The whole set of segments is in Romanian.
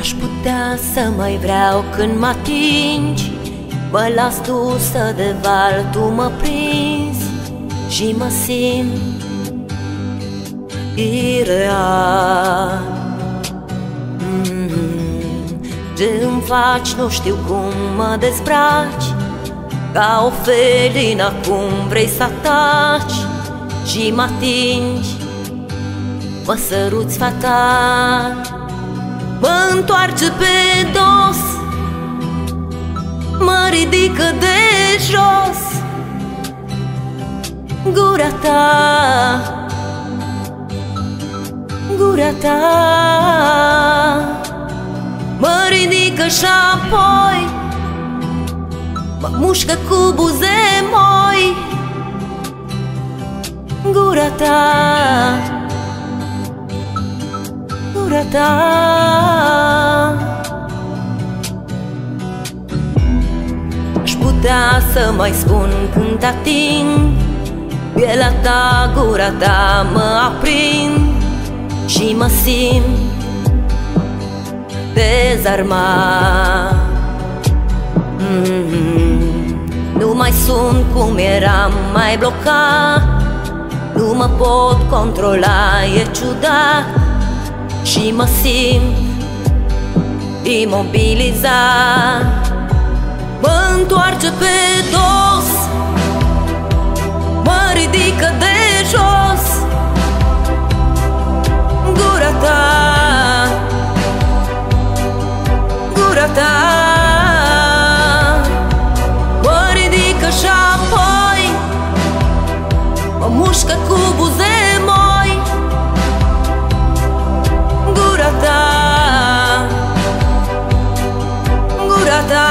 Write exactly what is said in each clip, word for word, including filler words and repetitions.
Ce-aș putea să mai vreau când mă atingi? Mă las dusă de val, tu mă prinzi și mă simt ireal. mm-hmm. Ce îmi faci, nu știu cum mă dezbraci. Ca o felină acum vrei să ataci și mă atingi, mă săruți fatal. Mă întoarce pe dos, mă ridică de jos. Gura ta, gura ta, mă ridică și apoi mă mușcă cu buze moi. Gura ta, gura ta. Aș putea să mai spun când te ating, pielea ta, gura ta mă aprind și mă simt dezarmat. mm-hmm. Nu mai sunt cum eram, mai blocat. Nu mă pot controla, e ciudat și mă simt imobilizat. Mă întoarce pe dos, mă ridică de jos. Gura ta, gura ta, mă ridică și apoi mă mușcă cu buze moi. Gura ta, gura ta.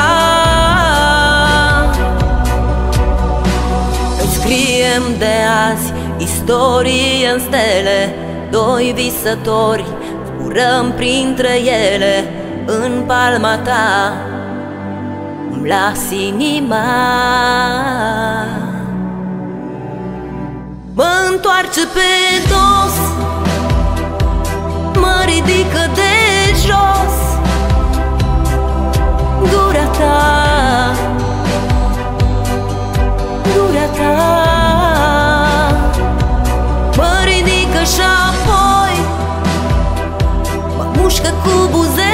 Scriem de azi istorie în stele, doi visători zburăm printre ele. În palma ta îmi las inima. Mă întoarce pe dos, mă ridică de jos. Gura ta, gura ta, mă ridică și apoi mă mușcă cu buze